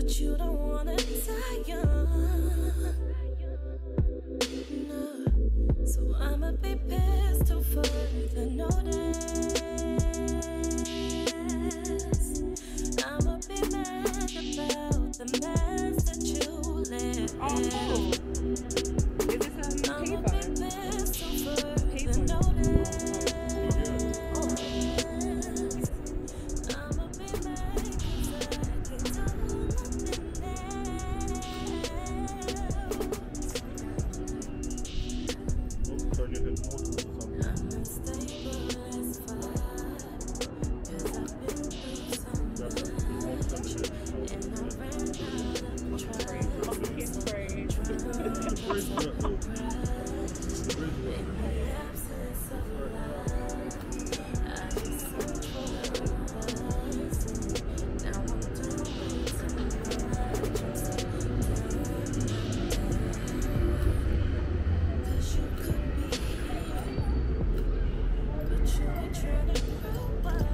but you don't wanna die young. No, so I'ma be pissed to further notice. I'ma be mad about the mess that you live. Oh, cool. Is this a I'ma be pissed to further notice. I'ma be mad 'cause I can't do nothing else. I'm unstable as fuck, 'cause I've been through so much, and I ran out of trust. In the absence of love, I just search for love. Now I'm doing too much. I'm so done. 'Cause you could be here, but you ain't trying to grow up.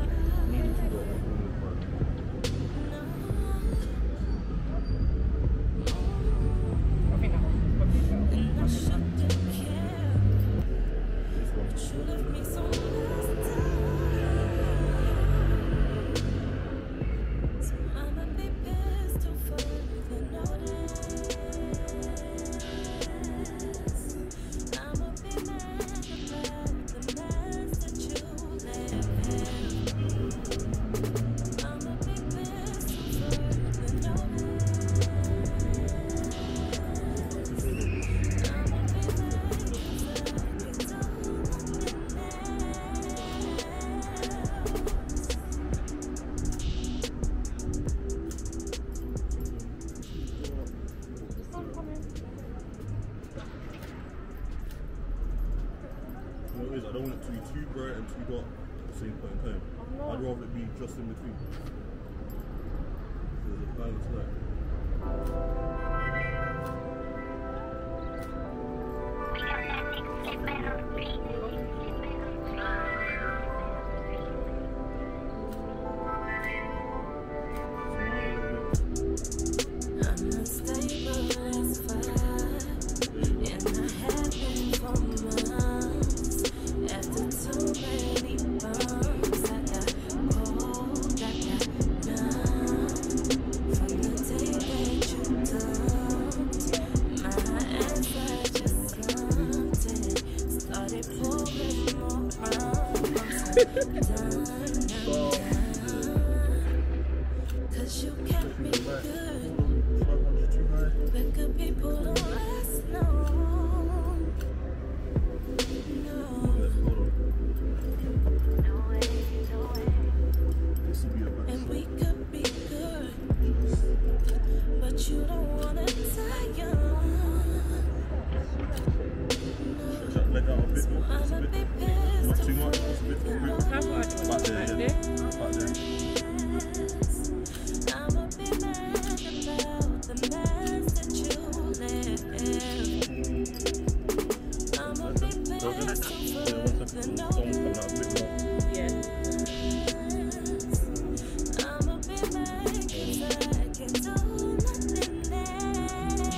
And I shouldn't care, but you left me so last time. So I'ma be pissed to further notice. I'ma be mad about the mess that you live in. I'ma be pissed to further notice. I don't want it to be too bright and too dark at the same point in time. I'd rather it be just in between. There's a balance light. I'm unstable as fuck, and I have been for months. After too many bumps, I got cold, I got numb. From the day that you dumped, my answer just slumped and started pouring more rum. I'm so done. 'Cause you kept me good. But good people don't last long. No. And we could be good, but you don't wanna die young. No. So I'ma be pissed to further notice. I'ma be mad about the mess that you live in. I'ma be pissed to further notice. I'ma be mad 'cause I can't do nothing else.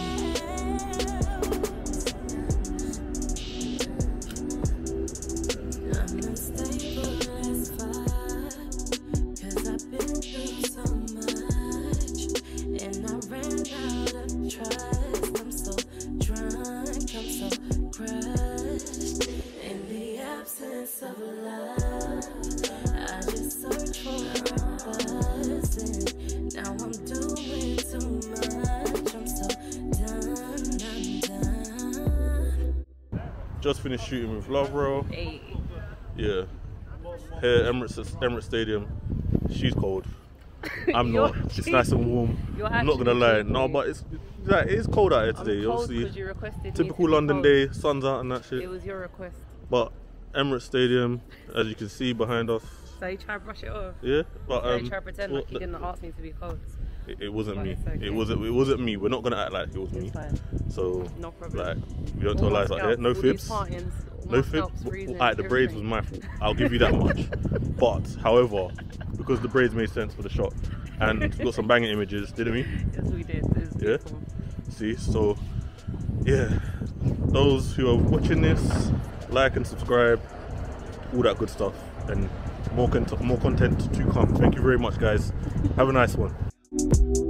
I'm unstable as fuck, 'cause I've been through so much, and I ran out of trust. I'm so drunk, I'm so crushed. In the absence of love, I just search for a buzzing. Now I'm doing too much. I'm so done, I'm done. Just finished shooting with Love Row. Hey. Yeah. Here, Emirates Stadium. She's cold. I'm not. It's nice and warm. I'm not gonna lie. No, but it's like it's cold out here today. Obviously, you requested typical London day, sun's out and that shit. It was your request. But Emirates Stadium, as you can see behind us. So you try to brush it off. Yeah, but So you try to pretend like you didn't ask me to be cold. It wasn't me. Okay. It wasn't me. We're not gonna act like it was me. Fine. So No problem. like we don't tell lies like that. No fibs. No fibs. Alright, the braids was my fault. I'll give you that much. But however, because the braids made sense for the shot, and we got some banging images, didn't we? Yes, we did. It was beautiful. See, so yeah, those who are watching this, like and subscribe, all that good stuff, and more content to come. Thank you very much, guys. Have a nice one.